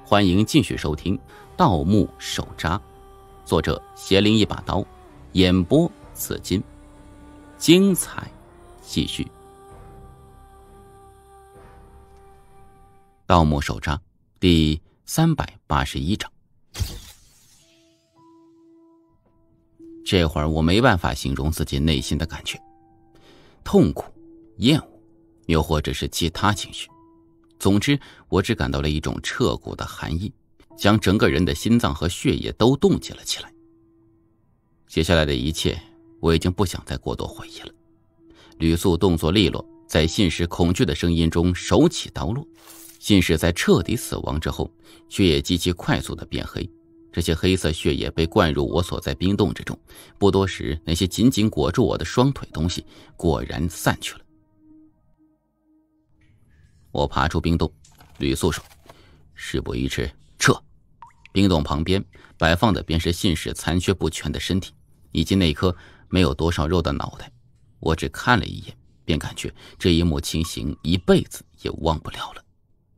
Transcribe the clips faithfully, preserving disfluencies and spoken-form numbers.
欢迎继续收听《盗墓手札》，作者邪灵一把刀，演播紫金，精彩继续。《盗墓手札》第三百八十一章。这会儿我没办法形容自己内心的感觉，痛苦、厌恶，又或者是其他情绪。总之，我只感到了一种彻骨的寒意，将整个人的心脏和血液都冻结了起来。接下来的一切，我已经不想再过多回忆了。吕素动作利落，在信使恐惧的声音中手起刀落。信使在彻底死亡之后，血液极其快速的变黑，这些黑色血液被灌入我所在冰洞之中。不多时，那些紧紧裹住我的双腿东西果然散去了。我爬出冰洞，吕素说：“事不宜迟，撤。”冰洞旁边摆放的便是信使残缺不全的身体，以及那颗没有多少肉的脑袋。我只看了一眼，便感觉这一幕情形一辈子也忘不了了。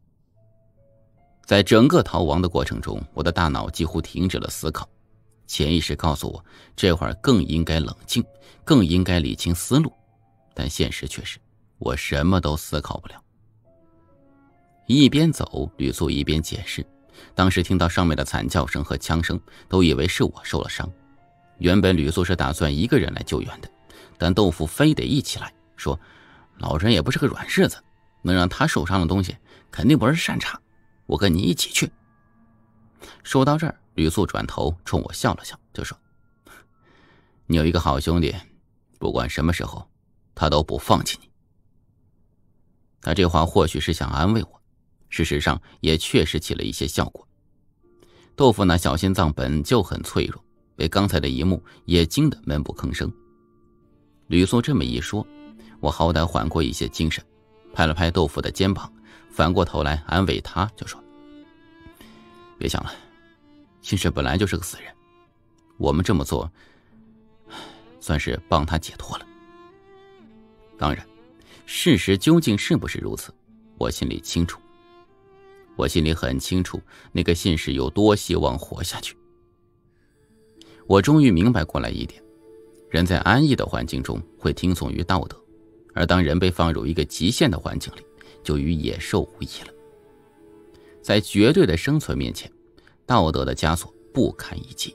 在整个逃亡的过程中，我的大脑几乎停止了思考，潜意识告诉我，这会儿更应该冷静，更应该理清思路，但现实却是我什么都思考不了。一边走，吕素一边解释，当时听到上面的惨叫声和枪声，都以为是我受了伤。原本吕素是打算一个人来救援的，但豆腐非得一起来，说老人也不是个软柿子，能让他受伤的东西肯定不是善茬，我跟你一起去。说到这儿，吕素转头冲我笑了笑，就说：“你有一个好兄弟，不管什么时候他都不放弃你。”他这话或许是想安慰我，事实上也确实起了一些效果。豆腐那小心脏本就很脆弱，被刚才的一幕也惊得闷不吭声。吕素这么一说，我好歹缓过一些精神，拍了拍豆腐的肩膀，反过头来安慰他，就说：“别想了，信使本来就是个死人，我们这么做算是帮他解脱了。当然，事实究竟是不是如此，我心里清楚。我心里很清楚那个信使有多希望活下去。我终于明白过来一点，人在安逸的环境中会听从于道德，而当人被放入一个极限的环境里，就与野兽无异了。在绝对的生存面前，道德的枷锁不堪一击。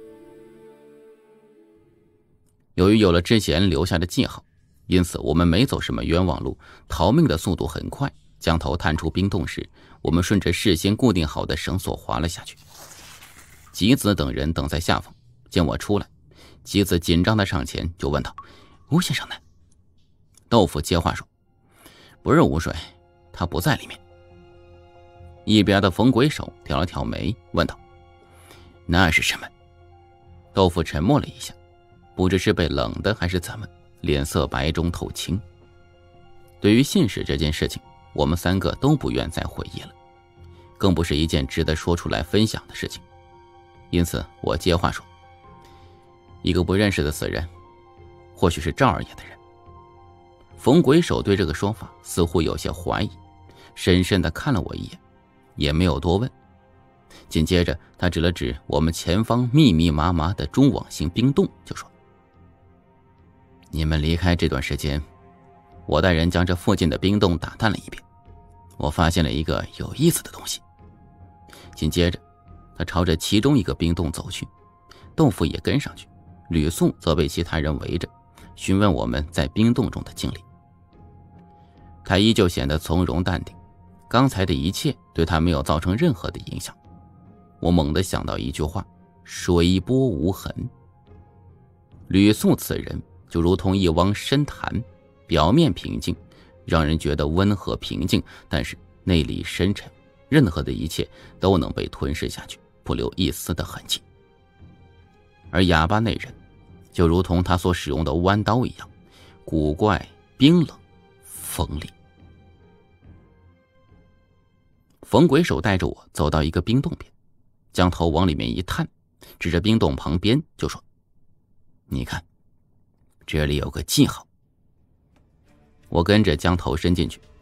由于有了之前留下的记号，因此我们没走什么冤枉路，逃命的速度很快。将头探出冰洞时，我们顺着事先固定好的绳索滑了下去。吉子等人等在下方，见我出来，吉子紧张地上前就问道：“吴先生呢？”豆腐接话说：“不是吴水，他不在里面。”一边的冯鬼手挑了挑眉问道：“那是什么？”豆腐沉默了一下，不知是被冷的还是怎么，脸色白中透青。对于信使这件事情，我们三个都不愿再回忆了，更不是一件值得说出来分享的事情。因此我接话说：“一个不认识的死人，或许是赵二爷的人。”冯鬼手对这个说法似乎有些怀疑，深深地看了我一眼，也没有多问。紧接着他指了指我们前方密密麻麻的中网型冰洞，就说：“你们离开这段时间，我带人将这附近的冰洞打探了一遍，我发现了一个有意思的东西。”紧接着他朝着其中一个冰洞走去，豆腐也跟上去，吕素则被其他人围着，询问我们在冰洞中的经历。他依旧显得从容淡定，刚才的一切对他没有造成任何的影响。我猛地想到一句话：水波无痕。吕素此人就如同一汪深潭，表面平静，让人觉得温和平静，但是内里深沉，任何的一切都能被吞噬下去，不留一丝的痕迹。而哑巴那人就如同他所使用的弯刀一样，古怪、冰冷、锋利。冯鬼手带着我走到一个冰洞边，将头往里面一探，指着冰洞旁边就说：“你看，这里有个记号。”我跟着将头伸进去，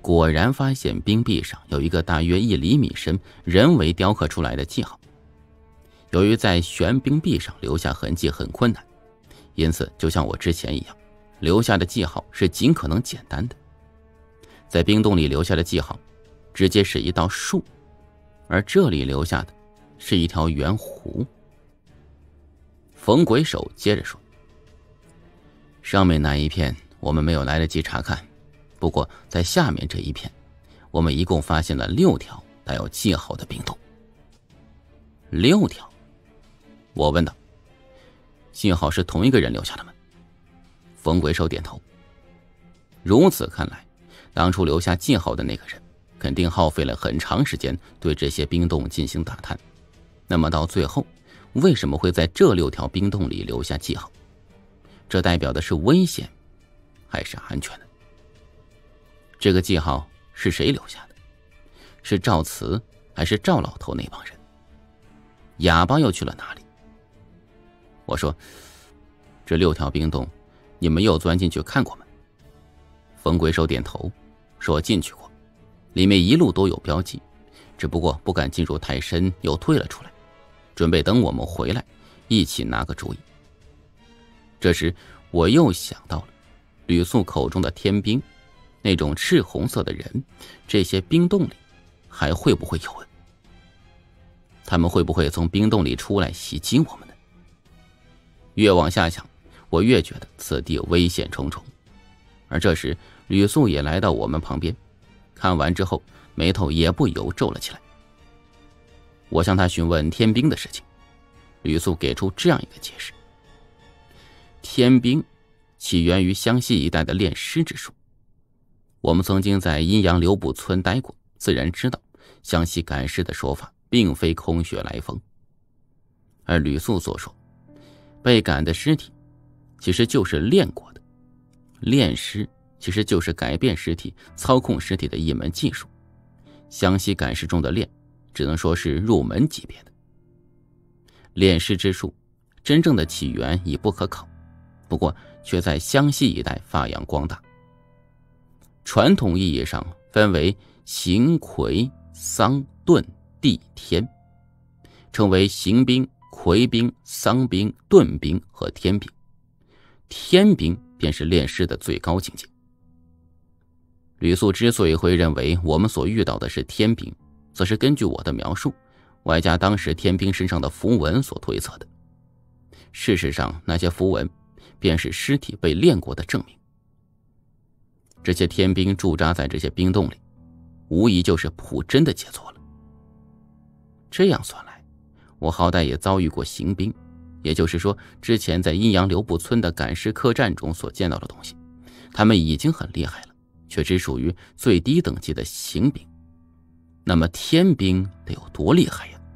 果然发现冰壁上有一个大约一厘米深、人为雕刻出来的记号。由于在悬冰壁上留下痕迹很困难，因此就像我之前一样，留下的记号是尽可能简单的。在冰洞里留下的记号直接是一道竖，而这里留下的是一条圆弧。冯鬼手接着说，上面那一片我们没有来得及查看，不过在下面这一片，我们一共发现了六条带有记号的冰洞。六条？我问道，记号是同一个人留下的吗？冯鬼手点头。如此看来，当初留下记号的那个人肯定耗费了很长时间对这些冰洞进行打探。那么到最后，为什么会在这六条冰洞里留下记号？这代表的是危险还是安全呢？这个记号是谁留下的？是赵慈还是赵老头那帮人？哑巴又去了哪里？我说，这六条冰洞你们又钻进去看过吗？冯鬼手点头说进去过，里面一路都有标记，只不过不敢进入太深，又退了出来，准备等我们回来一起拿个主意。这时我又想到了吕素口中的天兵，那种赤红色的人，这些冰洞里还会不会有人？他们会不会从冰洞里出来袭击我们呢？越往下想，我越觉得此地危险重重。而这时吕素也来到我们旁边，看完之后眉头也不由皱了起来。我向他询问天兵的事情，吕素给出这样一个解释：天兵起源于湘西一带的炼尸之术。我们曾经在阴阳留步村待过，自然知道湘西赶尸的说法并非空穴来风。而吕素所说被赶的尸体其实就是炼过的，炼尸其实就是改变尸体、操控尸体的一门技术。湘西赶尸中的炼只能说是入门级别的。炼尸之术真正的起源已不可考，不过却在湘西一带发扬光大。传统意义上分为刑、魁、丧、遁、地、天，称为刑兵、魁兵、丧兵、遁兵和天兵。天兵便是炼尸的最高境界。吕素之所以会认为我们所遇到的是天兵，则是根据我的描述，外加当时天兵身上的符文所推测的。事实上，那些符文便是尸体被炼过的证明。这些天兵驻扎在这些冰洞里，无疑就是普真的杰作了。这样算来，我好歹也遭遇过刑兵，也就是说之前在阴阳留步村的赶尸客栈中所见到的东西，他们已经很厉害了，却只属于最低等级的刑兵。那么天兵得有多厉害呀？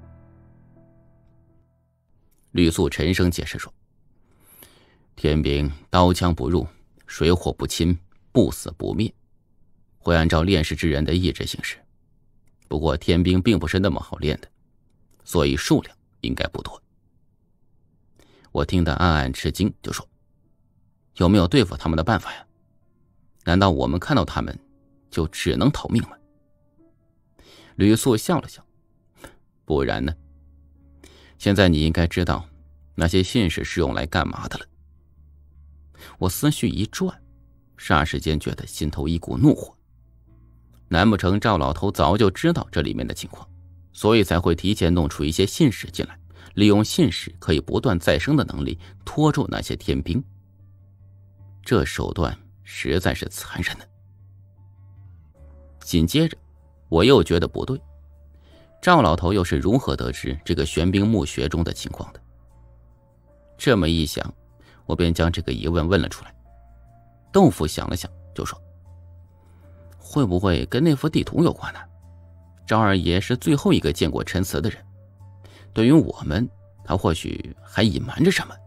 吕素沉声解释说，天兵刀枪不入，水火不侵，不死不灭，会按照炼尸之人的意志行事。不过天兵并不是那么好练的，所以数量应该不多。我听得暗暗吃惊，就说，有没有对付他们的办法呀？难道我们看到他们就只能逃命吗？吕素笑了笑，不然呢？现在你应该知道那些信使是用来干嘛的了。我思绪一转，霎时间觉得心头一股怒火。难不成赵老头早就知道这里面的情况，所以才会提前弄出一些信使进来，利用信使可以不断再生的能力拖住那些天兵？这手段实在是残忍的。紧接着我又觉得不对，赵老头又是如何得知这个玄冰墓穴中的情况的？这么一想，我便将这个疑问问了出来。豆腐想了想就说，会不会跟那幅地图有关呢？赵二爷是最后一个见过陈词的人，对于我们，他或许还隐瞒着什么。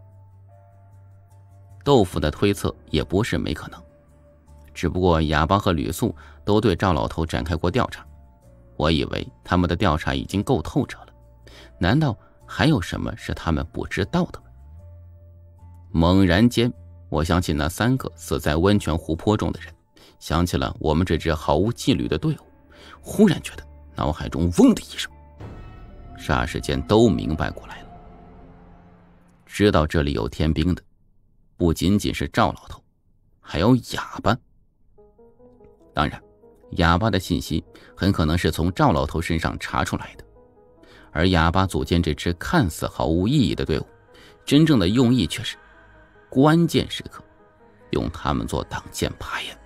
豆腐的推测也不是没可能，只不过哑巴和吕素都对赵老头展开过调查，我以为他们的调查已经够透彻了，难道还有什么是他们不知道的吗？猛然间，我想起那三个死在温泉湖泊中的人， 想起了我们这支毫无纪律的队伍，忽然觉得脑海中嗡的一声，霎时间都明白过来了。知道这里有天兵的不仅仅是赵老头，还有哑巴。当然哑巴的信息很可能是从赵老头身上查出来的，而哑巴组建这支看似毫无意义的队伍，真正的用意却是关键时刻用他们做挡箭牌呀。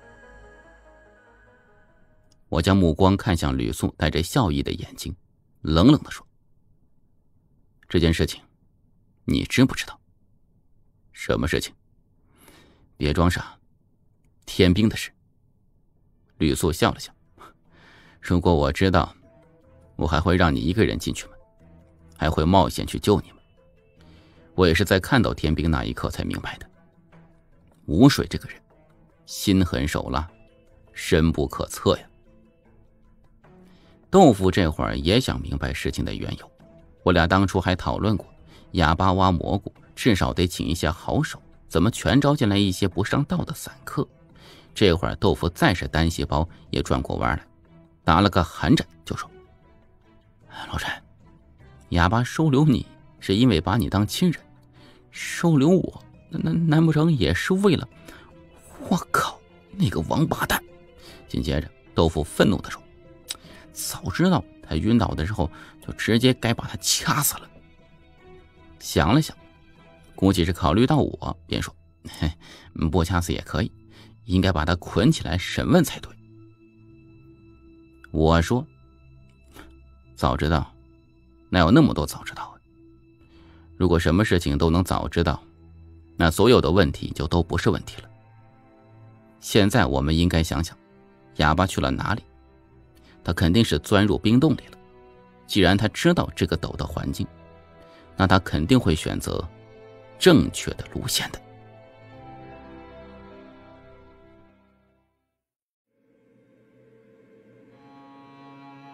我将目光看向吕素带着笑意的眼睛，冷冷地说：这件事情你知不知道？什么事情？别装傻，天兵的事。吕素笑了笑，如果我知道，我还会让你一个人进去吗？还会冒险去救你吗？我也是在看到天兵那一刻才明白的。吴水这个人心狠手辣，深不可测呀。豆腐这会儿也想明白事情的缘由，我俩当初还讨论过，哑巴挖蘑菇至少得请一些好手，怎么全招进来一些不上道的散客？这会儿豆腐再是单细胞也转过弯来，打了个寒战就说：老陈，哑巴收留你是因为把你当亲人，收留我难难不成也是为了……我靠，那个王八蛋！紧接着豆腐愤怒地说：早知道他晕倒的时候就直接该把他掐死了。想了想，估计是考虑到我，便说：嘿，不掐死也可以，应该把他捆起来审问才对。我说：早知道哪有那么多早知道啊？如果什么事情都能早知道，那所有的问题就都不是问题了。现在我们应该想想，哑巴去了哪里？他肯定是钻入冰洞里了。既然他知道这个斗的环境，那他肯定会选择正确的路线的。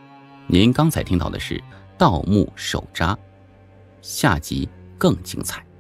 您刚才听到的是《盗墓手札》，下集更精彩。